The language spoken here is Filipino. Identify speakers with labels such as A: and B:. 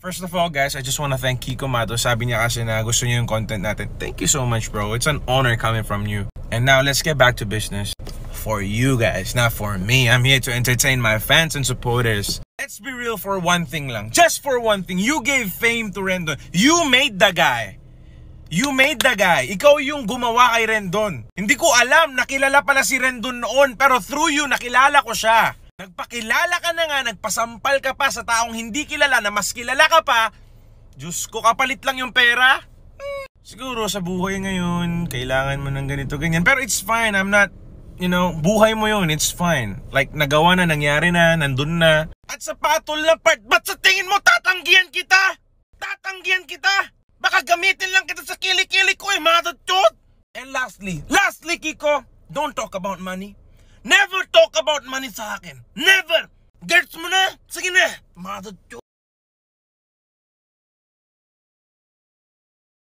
A: First of all, guys, I just want to thank Kiko Mato. Sabi niya kasi na gusto niyo yung content natin. Thank you so much, bro. It's an honor coming from you. And now, let's get back to business. For you guys, not for me. I'm here to entertain my fans and supporters. Let's be real for one thing lang. Just for one thing. You gave fame to Rendon. You made the guy. You made the guy. Ikaw yung gumawa kay Rendon. Hindi ko alam, nakilala pala si Rendon noon. Pero through you, nakilala ko siya. Nagpakilala ka na nga, nagpasampal ka pa sa taong hindi kilala na mas kilala ka pa. Diyos ko, kapalit lang yung pera. Siguro sa buhay ngayon, kailangan mo ng ganito, ganyan. Pero it's fine, I'm not, you know, buhay mo yun, it's fine. Like, nagawa na, nangyari na, nandun na. At sa patol na part, ba't sa tingin mo tatanggihan kita? Tatanggihan kita? Baka gamitin lang kita sa kilik-kilik ko madadjot. And lastly, Kiko, don't talk about money. Never talk about money sa akin. Never! Gets mo na? Sige na! Madadjot.